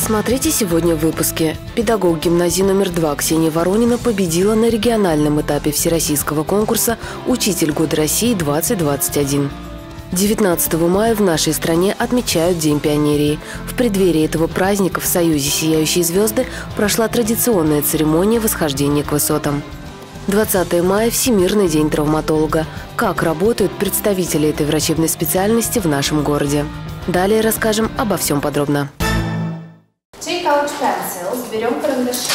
Смотрите сегодня в выпуске. Педагог гимназии номер 2 Ксения Воронина победила на региональном этапе всероссийского конкурса «Учитель года России-2021». 19 мая в нашей стране отмечают День пионерии. В преддверии этого праздника в Союзе «Сияющие звезды» прошла традиционная церемония восхождения к высотам. 20 мая – Всемирный день травматолога. Как работают представители этой врачебной специальности в нашем городе? Далее расскажем обо всем подробно. Take out pencils, берем карандаши.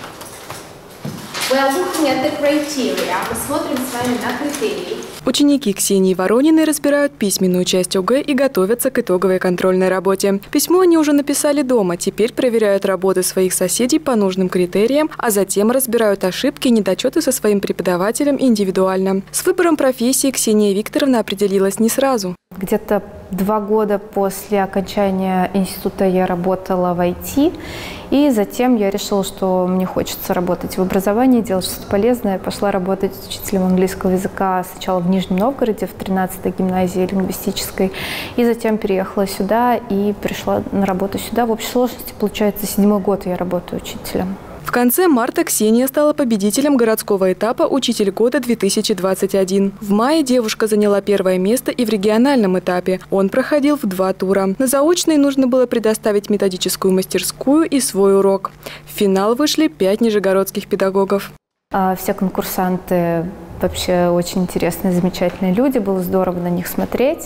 We are looking at the criteria. Мы смотрим с вами на критерии. Ученики Ксении Ворониной разбирают письменную часть ОГЭ и готовятся к итоговой контрольной работе. Письмо они уже написали дома, теперь проверяют работы своих соседей по нужным критериям, а затем разбирают ошибки и недочеты со своим преподавателем индивидуально. С выбором профессии Ксения Викторовна определилась не сразу. Где-то 2 года после окончания института я работала в IT, и затем я решила, что мне хочется работать в образовании, делать что-то полезное. Пошла работать учителем английского языка сначала в Нижнем Новгороде, в 13-й гимназии лингвистической, и затем переехала сюда и пришла на работу сюда. В общей сложности, получается, 7-й год я работаю учителем. В конце марта Ксения стала победителем городского этапа «Учитель года-2021». В мае девушка заняла 1-е место и в региональном этапе. Он проходил в 2 тура. На заочный нужно было предоставить методическую мастерскую и свой урок. В финал вышли 5 нижегородских педагогов. Все конкурсанты вообще очень интересные, замечательные люди. Было здорово на них смотреть.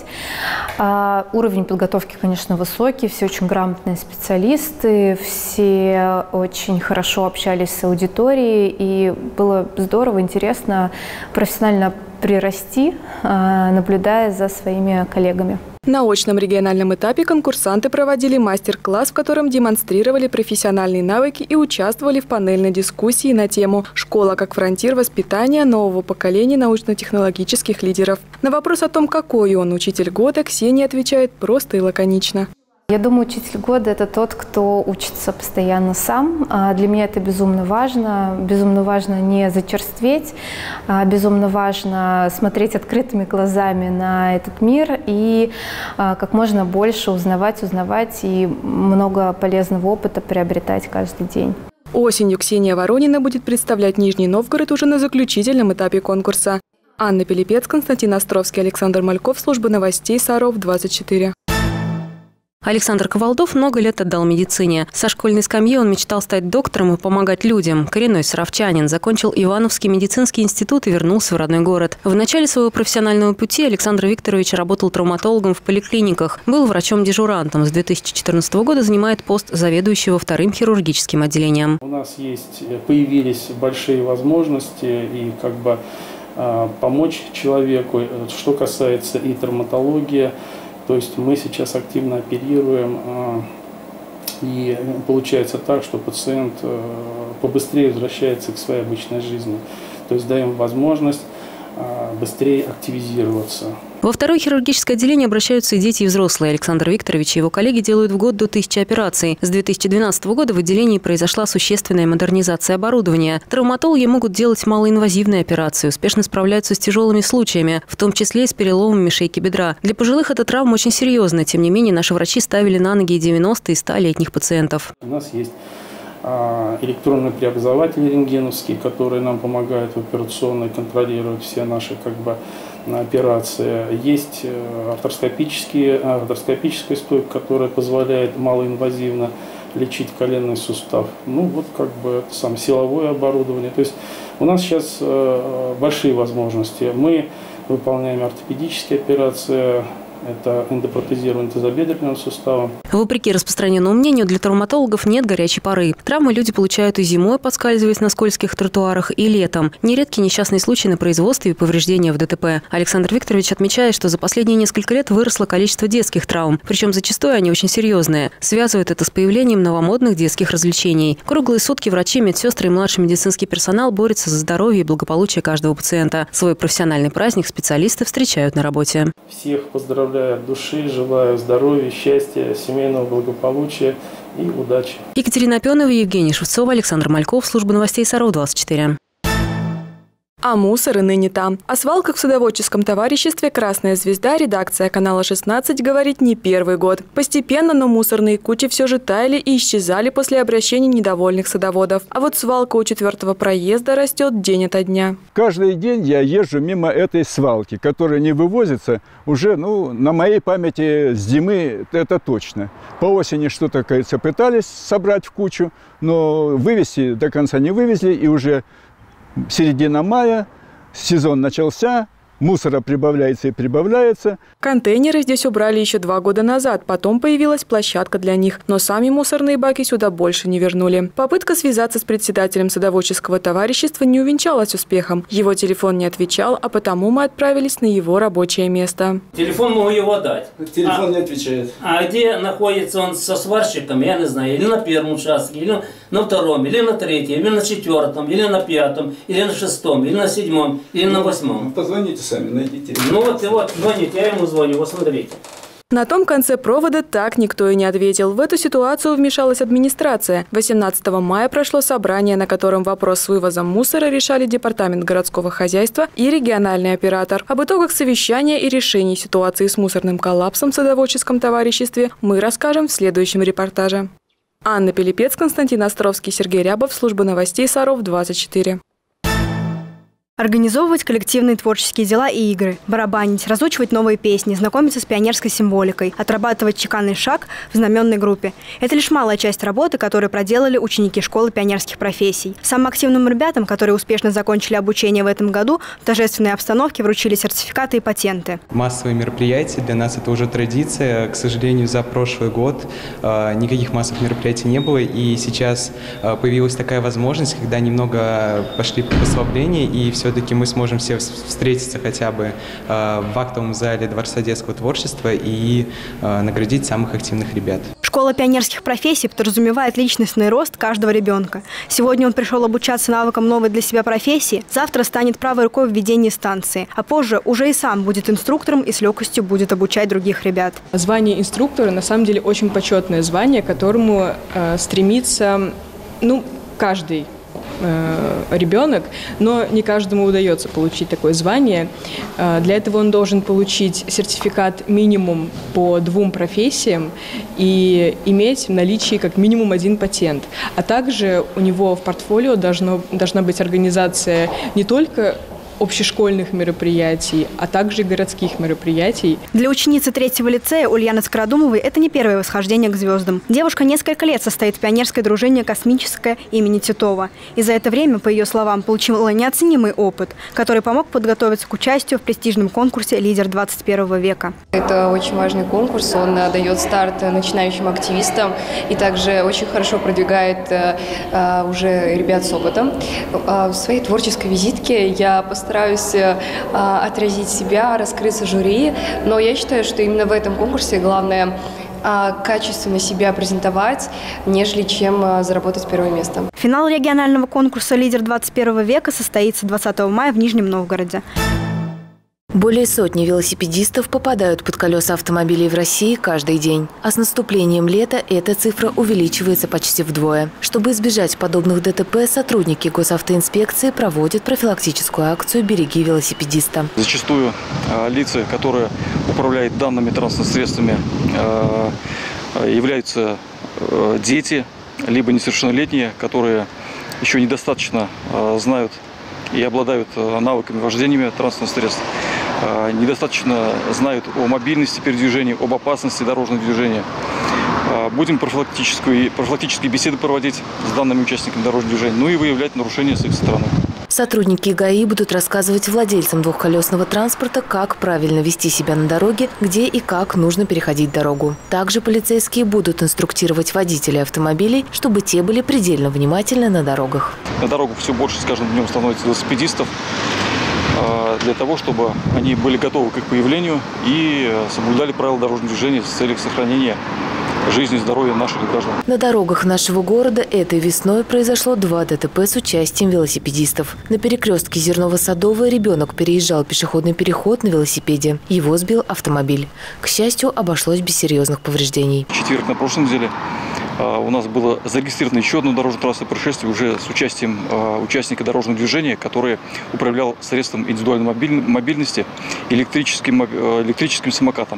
Уровень подготовки, конечно, высокий. Все очень грамотные специалисты. Все очень хорошо общались с аудиторией. И было здорово, интересно, профессионально прирасти, наблюдая за своими коллегами. На очном региональном этапе конкурсанты проводили мастер-класс, в котором демонстрировали профессиональные навыки и участвовали в панельной дискуссии на тему «Школа как фронтир воспитания нового поколения научно-технологических лидеров». На вопрос о том, какой он учитель года, Ксения отвечает просто и лаконично. Я думаю, учитель года – это тот, кто учится постоянно сам. Для меня это безумно важно. Безумно важно не зачерстветь, безумно важно смотреть открытыми глазами на этот мир и как можно больше узнавать и много полезного опыта приобретать каждый день. Осенью Ксения Воронина будет представлять Нижний Новгород уже на заключительном этапе конкурса. Анна Пилипец, Константин Островский, Александр Мальков, служба новостей Саров, 24. Александр Ковалдов много лет отдал медицине. Со школьной скамьи он мечтал стать доктором и помогать людям. Коренной саровчанин, закончил Ивановский медицинский институт и вернулся в родной город. В начале своего профессионального пути Александр Викторович работал травматологом в поликлиниках. Был врачом-дежурантом. С 2014 года занимает пост заведующего 2-м хирургическим отделением. У нас появились большие возможности и помочь человеку, что касается и травматологии. То есть мы сейчас активно оперируем, и получается так, что пациент побыстрее возвращается к своей обычной жизни. То есть даем возможность быстрее активизироваться. Во 2-е хирургическое отделение обращаются и дети, и взрослые. Александр Викторович и его коллеги делают в год до 1000 операций. С 2012 года в отделении произошла существенная модернизация оборудования. Травматологи могут делать малоинвазивные операции, успешно справляются с тяжелыми случаями, в том числе и с переломами шейки бедра. Для пожилых эта травма очень серьезная. Тем не менее, наши врачи ставили на ноги и 90- и 100-летних пациентов. У нас есть электронный преобразователь рентгеновский, который нам помогает в операционной контролировать все наши операции. Есть артроскопическая стойка, которая позволяет малоинвазивно лечить коленный сустав. Силовое оборудование. То есть у нас сейчас большие возможности. Мы выполняем ортопедические операции. Это эндопротезирование тазобедренного сустава. Вопреки распространенному мнению, для травматологов нет горячей поры. Травмы люди получают и зимой, поскальзываясь на скользких тротуарах, и летом. Нередки несчастные случаи на производстве и повреждения в ДТП. Александр Викторович отмечает, что за последние несколько лет выросло количество детских травм. Причем зачастую они очень серьезные. Связывают это с появлением новомодных детских развлечений. Круглые сутки врачи, медсестры и младший медицинский персонал борются за здоровье и благополучие каждого пациента. Свой профессиональный праздник специалисты встречают на работе. Всех поздравляю от души, желаю здоровья, счастья, семейного благополучия и удачи. Екатерина Пионова, Евгений Шевцова, Александр Мальков, служба новостей Саров, 24. А мусор и ныне там. О свалках в садоводческом товариществе «Красная звезда» редакция канала 16 говорит не первый год. Постепенно, но мусорные кучи все же таяли и исчезали после обращений недовольных садоводов. А вот свалка у 4-го проезда растет день ото дня. Каждый день я езжу мимо этой свалки, которая не вывозится уже, на моей памяти с зимы, это точно. По осени что-то, кажется, пытались собрать в кучу, но вывести до конца не вывезли, и уже середина мая, сезон начался, мусора прибавляется и прибавляется. Контейнеры здесь убрали еще 2 года назад, потом появилась площадка для них, но сами мусорные баки сюда больше не вернули. Попытка связаться с председателем садоводческого товарищества не увенчалась успехом. Его телефон не отвечал, а потому мы отправились на его рабочее место. Телефон могу его дать. Телефон не отвечает. А где находится он со сварщиком, я не знаю. Или на 1-м участке, или на 2-м, или на 3-м, или на 4-м, или на 5-м, или на 6-м, или на 7-м, или на 8-м. Позвоните сами, найдите. Вот, звоните, я ему звоню, вот смотрите. На том конце провода так никто и не ответил. В эту ситуацию вмешалась администрация. 18 мая прошло собрание, на котором вопрос с вывозом мусора решали Департамент городского хозяйства и региональный оператор. Об итогах совещания и решении ситуации с мусорным коллапсом в садоводческом товариществе мы расскажем в следующем репортаже. Анна Пилипец, Константин Островский, Сергей Рябов, служба новостей Саров 24. Организовывать коллективные творческие дела и игры, барабанить, разучивать новые песни, знакомиться с пионерской символикой, отрабатывать чеканный шаг в знаменной группе. Это лишь малая часть работы, которую проделали ученики школы пионерских профессий. Самым активным ребятам, которые успешно закончили обучение в этом году, в торжественной обстановке вручили сертификаты и патенты. Массовые мероприятия для нас это уже традиция. К сожалению, за прошлый год никаких массовых мероприятий не было, и сейчас появилась такая возможность, когда немного пошли послабления, и все-таки мы сможем все встретиться хотя бы в актовом зале Дворца детского творчества и наградить самых активных ребят. Школа пионерских профессий подразумевает личностный рост каждого ребенка. Сегодня он пришел обучаться навыкам новой для себя профессии, завтра станет правой рукой в ведении станции, а позже уже и сам будет инструктором и с легкостью будет обучать других ребят. Звание инструктора на самом деле очень почетное звание, к которому стремится каждый ребенок, но не каждому удается получить такое звание. Для этого он должен получить сертификат минимум по 2 профессиям и иметь в наличии как минимум 1 патент. А также у него в портфолио должна быть организация не только общешкольных мероприятий, а также городских мероприятий. Для ученицы 3-го лицея Ульяны Скородумовой это не первое восхождение к звездам. Девушка несколько лет состоит в пионерской дружине «Космическая» имени Титова. И за это время, по ее словам, получила неоценимый опыт, который помог подготовиться к участию в престижном конкурсе «Лидер 21 века». Это очень важный конкурс, он дает старт начинающим активистам и также очень хорошо продвигает уже ребят с опытом. В своей творческой визитке я постараюсь отразить себя, раскрыться жюри, но я считаю, что именно в этом конкурсе главное качественно себя презентовать, нежели чем заработать 1-е место. Финал регионального конкурса «Лидер 21 века» состоится 20 мая в Нижнем Новгороде. Более сотни велосипедистов попадают под колеса автомобилей в России каждый день. А с наступлением лета эта цифра увеличивается почти вдвое. Чтобы избежать подобных ДТП, сотрудники госавтоинспекции проводят профилактическую акцию «Береги велосипедиста». Зачастую лица, которые управляют данными транспортными средствами, являются дети, либо несовершеннолетние, которые еще недостаточно знают и обладают навыками вождения транспортных средств, недостаточно знают о мобильности передвижения, об опасности дорожного движения. Будем профилактические беседы проводить с данными участниками дорожного движения, и выявлять нарушения с их стороны. Сотрудники ГАИ будут рассказывать владельцам двухколесного транспорта, как правильно вести себя на дороге, где и как нужно переходить дорогу. Также полицейские будут инструктировать водителей автомобилей, чтобы те были предельно внимательны на дорогах. На дорогах все больше с каждым днем становится велосипедистов, для того, чтобы они были готовы к их появлению и соблюдали правила дорожного движения с целью сохранения жизни и здоровья наших граждан. На дорогах нашего города этой весной произошло 2 ДТП с участием велосипедистов. На перекрестке Зерново-Садовой ребенок переезжал пешеходный переход на велосипеде. Его сбил автомобиль. К счастью, обошлось без серьезных повреждений. В четверг на прошлой неделе у нас было зарегистрировано еще одно дорожно-транспортное происшествие уже с участием участника дорожного движения, который управлял средством индивидуальной мобильности электрическим самокатом.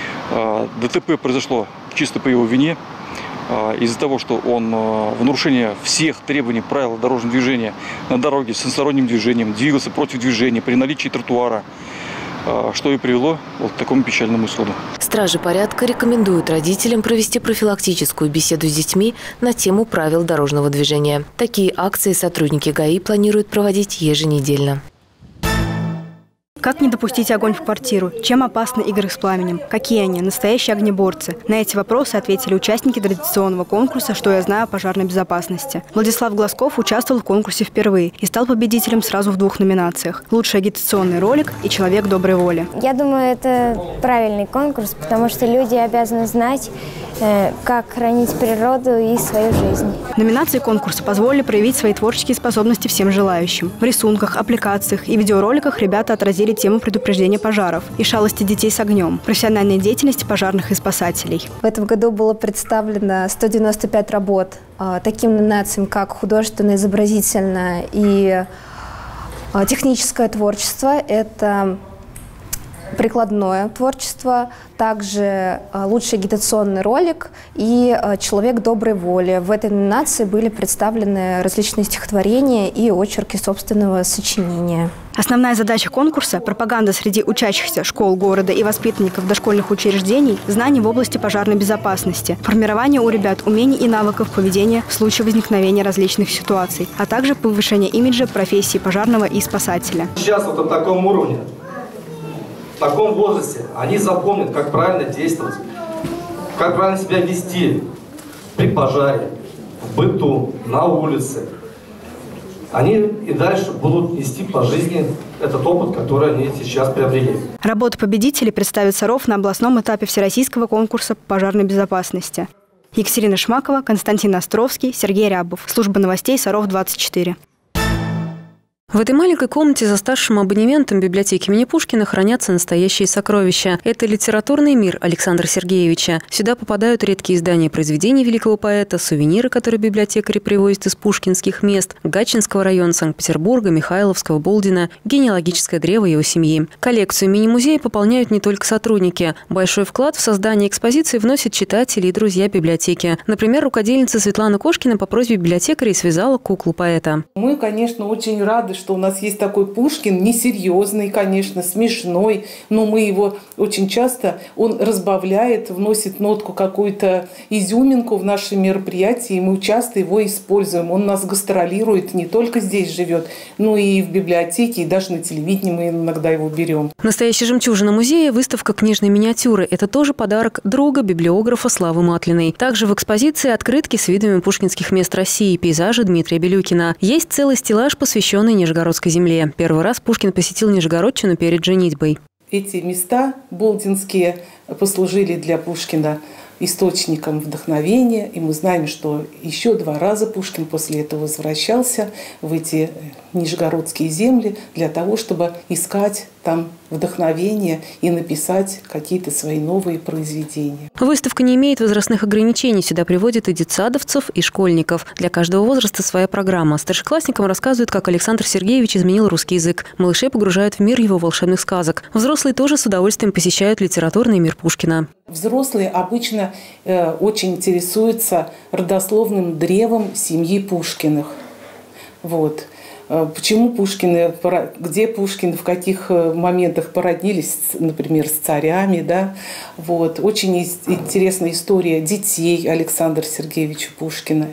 ДТП произошло чисто по его вине. Из-за того, что он в нарушение всех требований правил дорожного движения на дороге с односторонним движением двигался против движения при наличии тротуара, что и привело вот к такому печальному исходу. Стражи порядка рекомендуют родителям провести профилактическую беседу с детьми на тему правил дорожного движения. Такие акции сотрудники ГАИ планируют проводить еженедельно. Как не допустить огонь в квартиру? Чем опасны игры с пламенем? Какие они? Настоящие огнеборцы? На эти вопросы ответили участники традиционного конкурса «Что я знаю о пожарной безопасности». Владислав Глазков участвовал в конкурсе впервые и стал победителем сразу в 2 номинациях – «Лучший агитационный ролик» и «Человек доброй воли». Я думаю, это правильный конкурс, потому что люди обязаны знать, как хранить природу и свою жизнь. Номинации конкурса позволили проявить свои творческие способности всем желающим. В рисунках, аппликациях и видеороликах ребята отразили тему предупреждения пожаров и шалости детей с огнем, профессиональной деятельности пожарных и спасателей. В этом году было представлено 195 работ таким номинациям, как художественное, изобразительное и техническое творчество. Это прикладное творчество, также лучший агитационный ролик и человек доброй воли. В этой номинации были представлены различные стихотворения и очерки собственного сочинения. Основная задача конкурса – пропаганда среди учащихся школ города и воспитанников дошкольных учреждений знаний в области пожарной безопасности, формирование у ребят умений и навыков поведения в случае возникновения различных ситуаций, а также повышение имиджа профессии пожарного и спасателя. Сейчас вот на таком уровне, в таком возрасте они запомнят, как правильно действовать, как правильно себя вести при пожаре, в быту, на улице. Они и дальше будут нести по жизни этот опыт, который они сейчас приобрели. Работа победителей представит Саров на областном этапе Всероссийского конкурса по пожарной безопасности. Екатерина Шмакова, Константин Островский, Сергей Рябов. Служба новостей Саров 24. В этой маленькой комнате за старшим абонементом библиотеки имени Пушкина хранятся настоящие сокровища. Это литературный мир Александра Сергеевича. Сюда попадают редкие издания произведений великого поэта, сувениры, которые библиотекари привозят из пушкинских мест, Гатчинского района Санкт-Петербурга, Михайловского, Болдина, генеалогическое древо его семьи. Коллекцию мини-музея пополняют не только сотрудники. Большой вклад в создание экспозиции вносят читатели и друзья библиотеки. Например, рукодельница Светлана Кошкина по просьбе библиотекарей связала куклу поэта. Мы, конечно, очень рады, что у нас есть такой Пушкин, несерьезный, конечно, смешной, но мы его очень часто, он разбавляет, вносит нотку, какую-то изюминку в наши мероприятия, и мы часто его используем. Он у нас гастролирует, не только здесь живет, но и в библиотеке, и даже на телевидении мы иногда его берем. Настоящая жемчужина музея – выставка книжной миниатюры. Это тоже подарок друга, библиографа Славы Матлиной. Также в экспозиции открытки с видами пушкинских мест России, пейзажи Дмитрия Белюкина. Есть целый стеллаж, посвященный Нижегородской земле. Первый раз Пушкин посетил Нижегородчину перед женитьбой. Эти места болдинские послужили для Пушкина источником вдохновения. И мы знаем, что еще 2 раза Пушкин после этого возвращался в эти нижегородские земли для того, чтобы искать там вдохновение и написать какие-то свои новые произведения. Выставка не имеет возрастных ограничений. Сюда приводят и детсадовцев, и школьников. Для каждого возраста своя программа. Старшеклассникам рассказывают, как Александр Сергеевич изменил русский язык. Малышей погружают в мир его волшебных сказок. Взрослые тоже с удовольствием посещают литературный мир Пушкина. Взрослые обычно очень интересуются родословным древом семьи Пушкиных. Вот. Почему Пушкины, где Пушкины, в каких моментах породнились, например, с царями, да? Вот. Очень интересная история детей Александра Сергеевича Пушкина.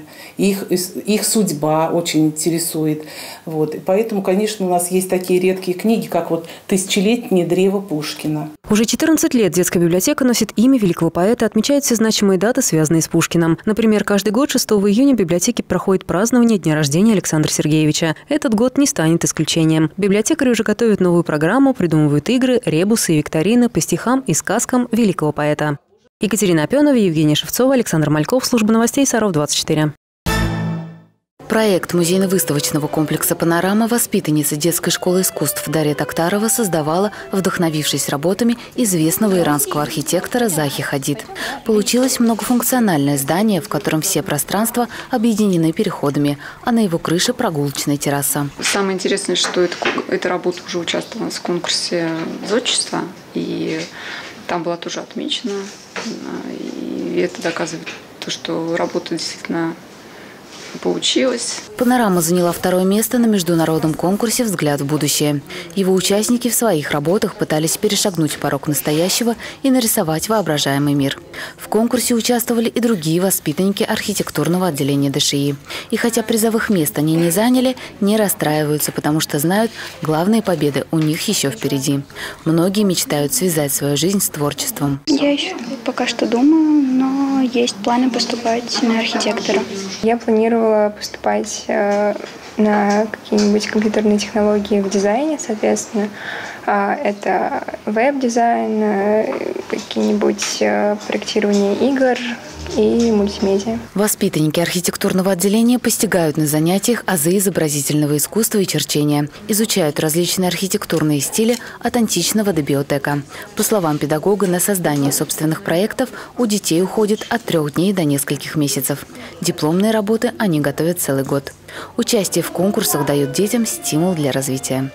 Их судьба очень интересует. Вот. И поэтому, конечно, у нас есть такие редкие книги, как вот «Тысячелетнее древо Пушкина». Уже 14 лет детская библиотека носит имя великого поэта, отмечает все значимые даты, связанные с Пушкиным. Например, каждый год 6 июня в библиотеке проходит празднование дня рождения Александра Сергеевича. Этот год не станет исключением. Библиотекари уже готовят новую программу, придумывают игры, ребусы и викторины по стихам и сказкам великого поэта. Екатерина Опенова, Евгения Шевцова, Александр Мальков. Служба новостей Саров 24. Проект музейно-выставочного комплекса «Панорама» воспитанница детской школы искусств Дарья Токтарова создавала, вдохновившись работами известного иранского архитектора Захи Хадид. Получилось многофункциональное здание, в котором все пространства объединены переходами, а на его крыше прогулочная терраса. Самое интересное, что эта работа уже участвовала в конкурсе зодчества, и там была тоже отмечена, и это доказывает то, что работа действительно получилось. «Панорама» заняла 2-е место на международном конкурсе «Взгляд в будущее». Его участники в своих работах пытались перешагнуть порог настоящего и нарисовать воображаемый мир. В конкурсе участвовали и другие воспитанники архитектурного отделения ДШИ. И хотя призовых мест они не заняли, не расстраиваются, потому что знают, главные победы у них еще впереди. Многие мечтают связать свою жизнь с творчеством. Я еще пока что думаю, но есть планы поступать на архитектора. Я планирую поступать на какие-нибудь компьютерные технологии в дизайне, соответственно. Это веб-дизайн, какие-нибудь проектирование игр и мультимедиа. Воспитанники архитектурного отделения постигают на занятиях азы изобразительного искусства и черчения. Изучают различные архитектурные стили от античного до биотека. По словам педагога, на создание собственных проектов у детей уходит от 3 дней до нескольких месяцев. Дипломные работы они готовят целый год. Участие в конкурсах дает детям стимул для развития.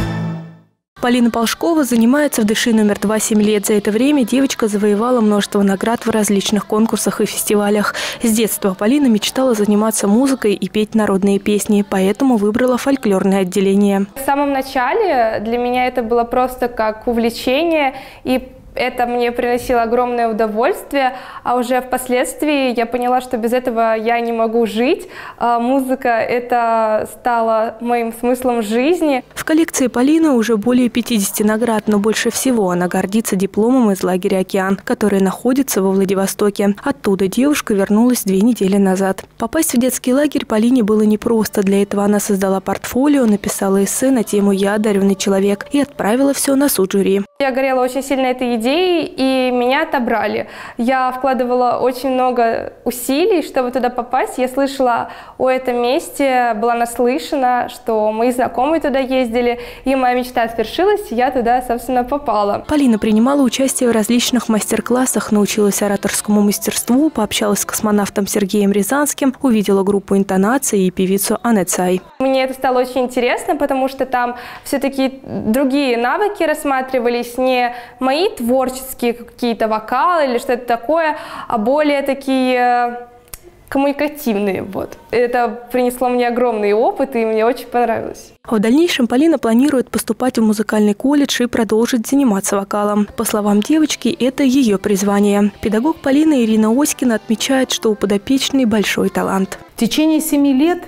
Полина Полшкова занимается в ДШИ номер 2 7 лет. За это время девочка завоевала множество наград в различных конкурсах и фестивалях. С детства Полина мечтала заниматься музыкой и петь народные песни, поэтому выбрала фольклорное отделение. В самом начале для меня это было просто как увлечение, и это мне приносило огромное удовольствие, а уже впоследствии я поняла, что без этого я не могу жить. Музыка – это стало моим смыслом жизни. В коллекции Полины уже более 50 наград, но больше всего она гордится дипломом из лагеря «Океан», который находится во Владивостоке. Оттуда девушка вернулась 2 недели назад. Попасть в детский лагерь Полине было непросто. Для этого она создала портфолио, написала эссе на тему «Я одаренный человек» и отправила все на суд жюри. Я горела очень сильно этой идеей, и меня отобрали. Я вкладывала очень много усилий, чтобы туда попасть. Я слышала о этом месте, была наслышана, что мои знакомые туда ездили, и моя мечта свершилась, я туда, собственно, попала. Полина принимала участие в различных мастер-классах, научилась ораторскому мастерству, пообщалась с космонавтом Сергеем Рязанским, увидела группу интонации и певицу Анне Цай. Мне это стало очень интересно, потому что там все-таки другие навыки рассматривались, не мои творческие какие-то вокалы или что-то такое, а более такие коммуникативные. Вот. Это принесло мне огромный опыт, и мне очень понравилось. В дальнейшем Полина планирует поступать в музыкальный колледж и продолжить заниматься вокалом. По словам девочки, это ее призвание. Педагог Полины Ирина Оськина отмечает, что у подопечной большой талант. В течение 7 лет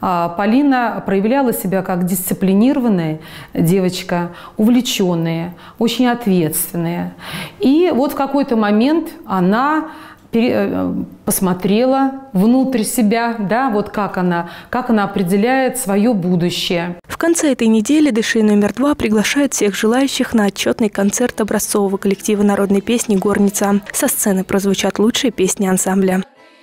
Полина проявляла себя как дисциплинированная девочка, увлеченная, очень ответственная. И вот в какой-то момент она посмотрела внутрь себя, да, вот как она определяет свое будущее. В конце этой недели ДШИ номер 2 приглашает всех желающих на отчетный концерт образцового коллектива народной песни «Горница». Со сцены прозвучат лучшие песни ансамбля.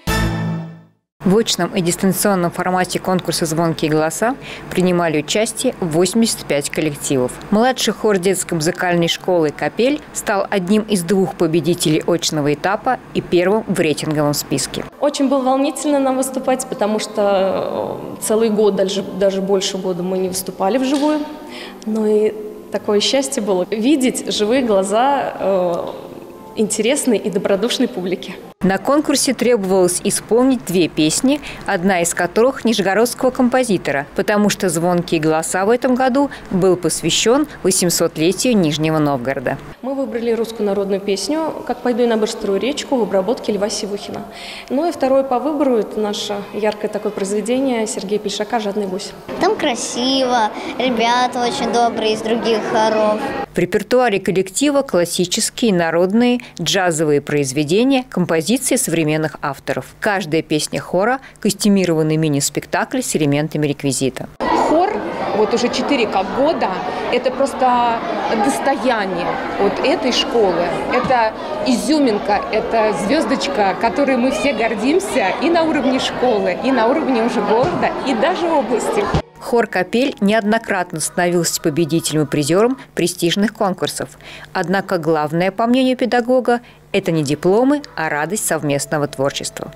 В очном и дистанционном формате конкурса «Звонкие голоса» принимали участие 85 коллективов. Младший хор детской музыкальной школы «Капель» стал одним из 2 победителей очного этапа и первым в рейтинговом списке. Очень было волнительно нам выступать, потому что целый год, даже больше года мы не выступали вживую. Но и такое счастье было видеть живые глаза интересной и добродушной публики. На конкурсе требовалось исполнить 2 песни, одна из которых нижегородского композитора, потому что «Звонкие голоса» в этом году был посвящен 800-летию Нижнего Новгорода. Мы выбрали русскую народную песню «Как пойду я на быструю речку» в обработке Льва Сивухина. Ну и второе по выбору – это наше яркое такое произведение Сергея Пельшака «Жадный гусь». Там красиво, ребята очень добрые из других хоров. В репертуаре коллектива классические, народные, джазовые произведения, композиции современных авторов. Каждая песня хора – костюмированный мини-спектакль с элементами реквизита. Хор вот уже 4 года, это просто достояние вот этой школы. Это изюминка, это звездочка, которой мы все гордимся и на уровне школы, и на уровне уже города, и даже области. Хор «Капель» неоднократно становился победителем и призером престижных конкурсов. Однако главное, по мнению педагога, это не дипломы, а радость совместного творчества.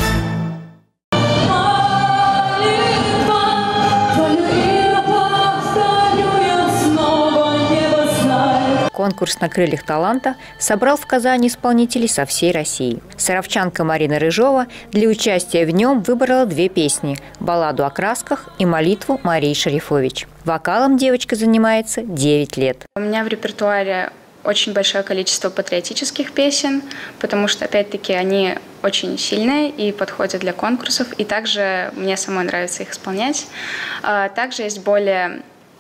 Конкурс «На крыльях таланта» собрал в Казани исполнителей со всей России. Саровчанка Марина Рыжова для участия в нем выбрала 2 песни – «Балладу о красках» и «Молитву» Марии Шарифович. Вокалом девочка занимается 9 лет. У меня в репертуаре очень большое количество патриотических песен, потому что, опять-таки, они очень сильные и подходят для конкурсов, и также мне самой нравится их исполнять. Также есть более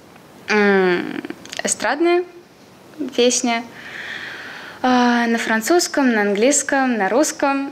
эстрадные песни на французском, на английском, на русском.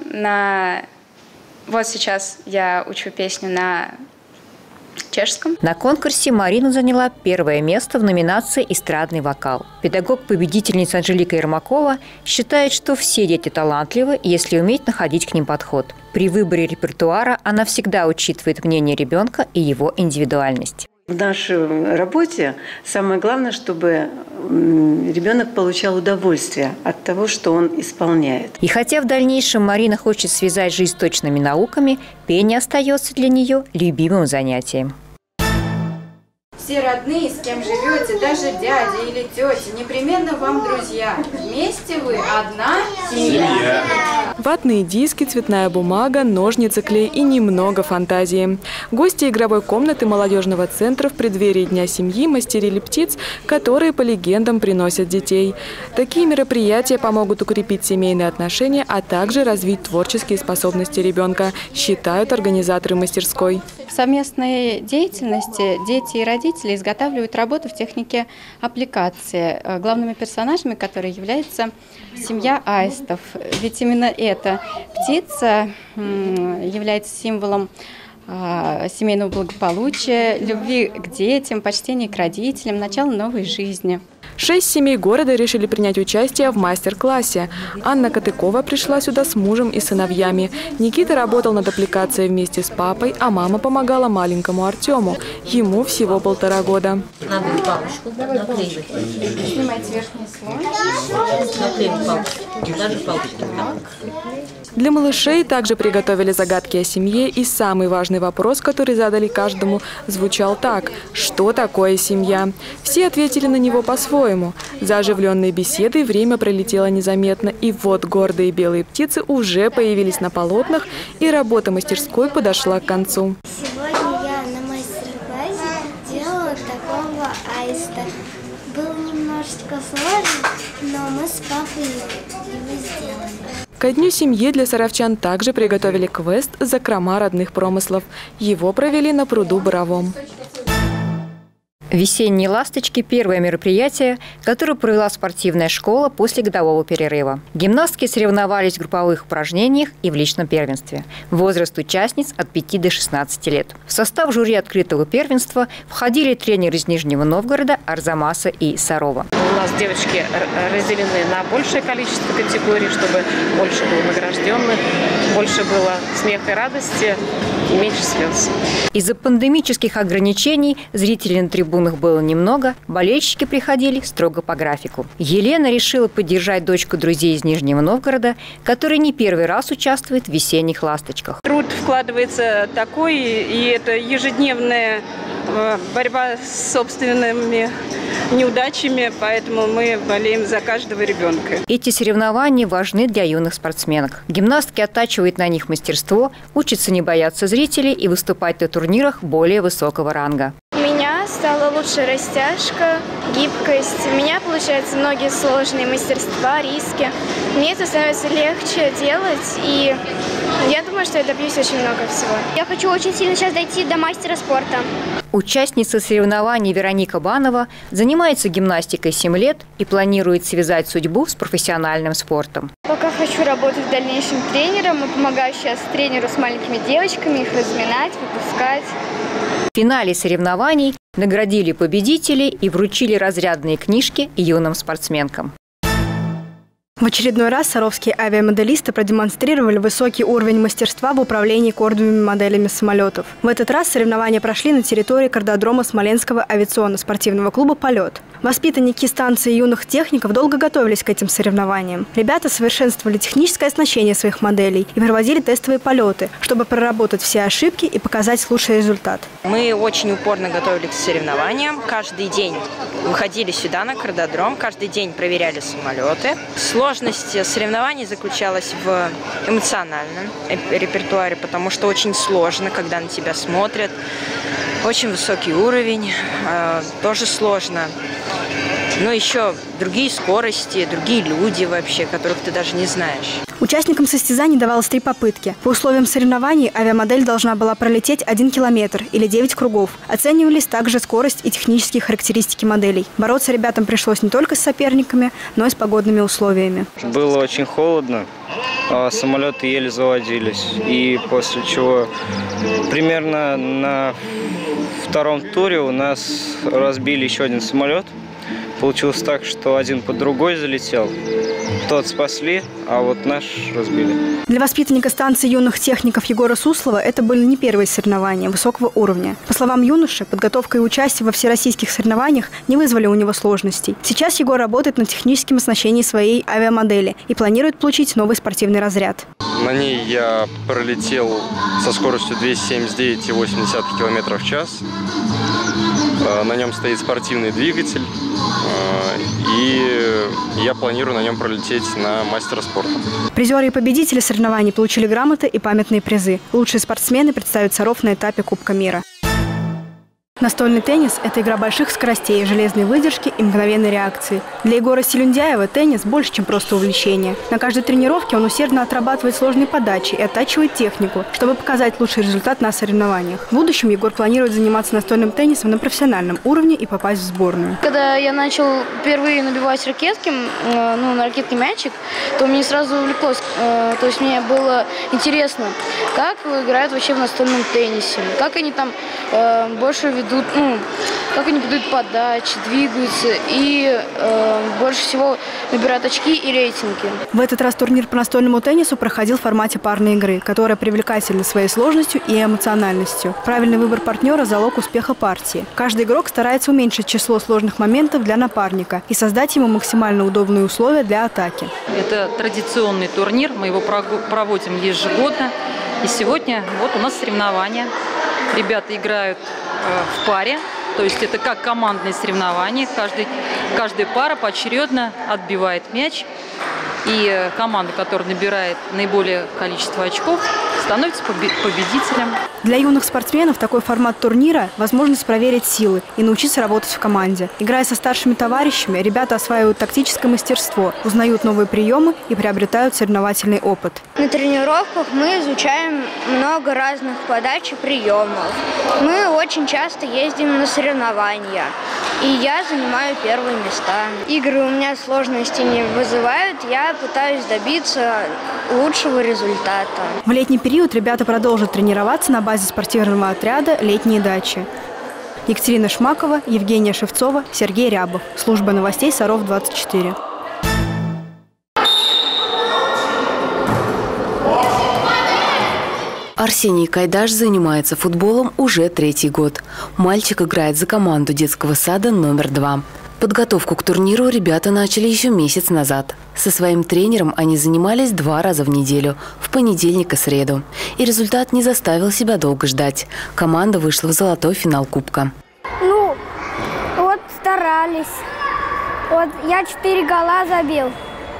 Вот сейчас я учу песню на чешском. На конкурсе Марина заняла 1-е место в номинации «Эстрадный вокал». Педагог-победительница Анжелика Ермакова считает, что все дети талантливы, если уметь находить к ним подход. При выборе репертуара она всегда учитывает мнение ребенка и его индивидуальность. В нашей работе самое главное, чтобы ребенок получал удовольствие от того, что он исполняет. И хотя в дальнейшем Марина хочет связать жизнь с точными науками, пение остается для нее любимым занятием. Все родные, с кем живете, даже дядя или тетя, непременно вам друзья. Вместе вы одна семья. Ватные диски, цветная бумага, ножницы, клей и немного фантазии. Гости игровой комнаты молодежного центра в преддверии Дня семьи мастерили птиц, которые, по легендам, приносят детей. Такие мероприятия помогут укрепить семейные отношения, а также развить творческие способности ребенка, считают организаторы мастерской. В совместной деятельности дети и родители изготавливают работу в технике аппликации, главными персонажами которой является семья аистов. Ведь именно эта птица является символом семейного благополучия, любви к детям, почтения к родителям, начала новой жизни. 6 семей города решили принять участие в мастер-классе. Анна Катыкова пришла сюда с мужем и сыновьями. Никита работал над аппликацией вместе с папой, а мама помогала маленькому Артему. Ему всего 1,5 года. Надо палочку наклеивать. Снимайте верхний слой. Наклеивать палочку. Даже палочку. Для малышей также приготовили загадки о семье, и самый важный вопрос, который задали каждому, звучал так: что такое семья? Все ответили на него по-своему. За оживленной беседой время пролетело незаметно, и вот гордые белые птицы уже появились на полотнах, и работа мастерской подошла к концу. Сегодня я на мастер-классе делала такого аиста. Был немножечко сложно, но мы с папой его сделали. Ко Дню семьи для саровчан также приготовили квест «Закрома родных промыслов». Его провели на пруду Боровом. Весенние ласточки – первое мероприятие, которое провела спортивная школа после годового перерыва. Гимнастки соревновались в групповых упражнениях и в личном первенстве. Возраст участниц от 5 до 16 лет. В состав жюри открытого первенства входили тренеры из Нижнего Новгорода Арзамаса и Сарова. У нас девочки разделены на большее количество категорий, чтобы больше было награжденных, больше было смеха и радости и меньше слез. Из-за пандемических ограничений зрителей на трибунах было немного, болельщики приходили строго по графику. Елена решила поддержать дочку друзей из Нижнего Новгорода, которая не первый раз участвует в весенних ласточках. Труд вкладывается такой, и это ежедневная борьба с собственными неудачами, поэтому мы болеем за каждого ребенка. Эти соревнования важны для юных спортсменок. Гимнастки оттачивают на них мастерство, учатся не бояться зрителей и выступать на турнирах более высокого ранга. У меня стала лучше растяжка, гибкость. У меня получаются многие сложные мастерства, риски. Мне это становится легче делать, и я думаю, что я добьюсь очень много всего. Я хочу очень сильно сейчас дойти до мастера спорта. Участница соревнований Вероника Банова занимается гимнастикой 7 лет и планирует связать судьбу с профессиональным спортом. Пока хочу работать в дальнейшем тренером и помогаю сейчас тренеру с маленькими девочками, их разминать, выпускать. В финале соревнований наградили победителей и вручили разрядные книжки юным спортсменкам. В очередной раз саровские авиамоделисты продемонстрировали высокий уровень мастерства в управлении кордовыми моделями самолетов. В этот раз соревнования прошли на территории кардиодрома Смоленского авиационно-спортивного клуба «Полет». Воспитанники станции юных техников долго готовились к этим соревнованиям. Ребята совершенствовали техническое оснащение своих моделей и проводили тестовые полеты, чтобы проработать все ошибки и показать лучший результат. Мы очень упорно готовились к соревнованиям. Каждый день выходили сюда на кардиодром, каждый день проверяли самолеты. Сложность соревнований заключалась в эмоциональном репертуаре, потому что очень сложно, когда на тебя смотрят. Очень высокий уровень, тоже сложно. Но еще другие скорости, другие люди вообще, которых ты даже не знаешь. Участникам состязаний давалось 3 попытки. По условиям соревнований авиамодель должна была пролететь 1 километр или 9 кругов. Оценивались также скорость и технические характеристики моделей. Бороться ребятам пришлось не только с соперниками, но и с погодными условиями. Было очень холодно, самолеты еле заводились. И после чего примерно на втором туре у нас разбили еще один самолет. Получилось так, что один под другой залетел. Тот спасли, а вот наш разбили. Для воспитанника станции юных техников Егора Суслова это были не первые соревнования высокого уровня. По словам юноши, подготовка и участие во всероссийских соревнованиях не вызвали у него сложностей. Сейчас Егор работает над техническим оснащением своей авиамодели и планирует получить новый спортивный разряд. На ней я пролетел со скоростью 279,8 км в час. На нем стоит спортивный двигатель, и я планирую на нем пролететь на мастера спорта. Призеры и победители соревнований получили грамоты и памятные призы. Лучшие спортсмены представят Саров на этапе Кубка мира. Настольный теннис – это игра больших скоростей, железной выдержки и мгновенной реакции. Для Егора Селюндяева теннис больше, чем просто увлечение. На каждой тренировке он усердно отрабатывает сложные подачи и оттачивает технику, чтобы показать лучший результат на соревнованиях. В будущем Егор планирует заниматься настольным теннисом на профессиональном уровне и попасть в сборную. Когда я начал впервые набивать ракетки, на ракетке мячик, то мне сразу увлеклось. То есть мне было интересно, как играют вообще в настольном теннисе, как они там больше ведут, как они ведут подачи, двигаются и больше всего набирают очки и рейтинги. В этот раз турнир по настольному теннису проходил в формате парной игры, которая привлекательна своей сложностью и эмоциональностью. Правильный выбор партнера – залог успеха партии. Каждый игрок старается уменьшить число сложных моментов для напарника и создать ему максимально удобные условия для атаки. Это традиционный турнир, мы его проводим ежегодно. И сегодня вот у нас соревнования. Ребята играют в паре, то есть это как командные соревнования. Каждая пара поочередно отбивает мяч, и команда, которая набирает наиболее количество очков, становится победителем. Для юных спортсменов такой формат турнира – возможность проверить силы и научиться работать в команде. Играя со старшими товарищами, ребята осваивают тактическое мастерство, узнают новые приемы и приобретают соревновательный опыт. На тренировках мы изучаем много разных подач и приемов. Мы очень часто ездим на соревнования, и я занимаю первые места. Игры у меня сложности не вызывают, я пытаюсь добиться лучшего результата. В летний период ребята продолжат тренироваться на базе спортивного отряда «Летние дачи». Екатерина Шмакова, Евгения Шевцова, Сергей Рябов. Служба новостей Саров 24. Арсений Кайдаш занимается футболом уже 3-й год. Мальчик играет за команду детского сада номер 2. Подготовку к турниру ребята начали еще месяц назад. Со своим тренером они занимались 2 раза в неделю, в понедельник и среду. И результат не заставил себя долго ждать. Команда вышла в золотой финал Кубка. Вот старались. Вот я 4 гола забил.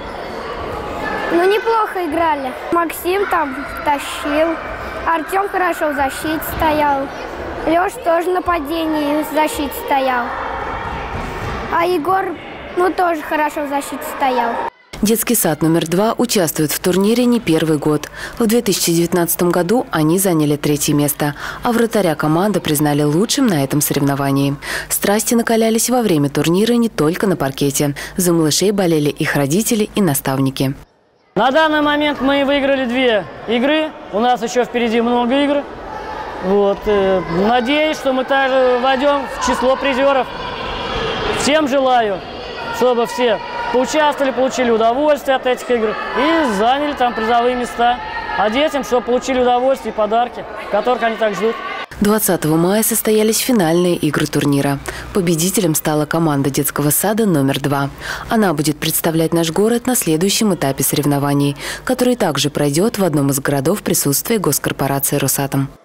Неплохо играли. Максим там тащил. Артем хорошо в защите стоял. Леша тоже в нападении в защите стоял. А Егор, тоже хорошо в защите стоял. Детский сад номер 2 участвует в турнире не 1-й год. В 2019 году они заняли 3-е место, а вратаря команды признали лучшим на этом соревновании. Страсти накалялись во время турнира не только на паркете. За малышей болели их родители и наставники. На данный момент мы выиграли 2 игры. У нас еще впереди много игр. Вот. Надеюсь, что мы также войдем в число призеров. Всем желаю, чтобы все поучаствовали, получили удовольствие от этих игр и заняли там призовые места. А детям, чтобы получили удовольствие и подарки, которых они так ждут. 20 мая состоялись финальные игры турнира. Победителем стала команда детского сада номер 2. Она будет представлять наш город на следующем этапе соревнований, который также пройдет в одном из городов присутствия госкорпорации «Росатом».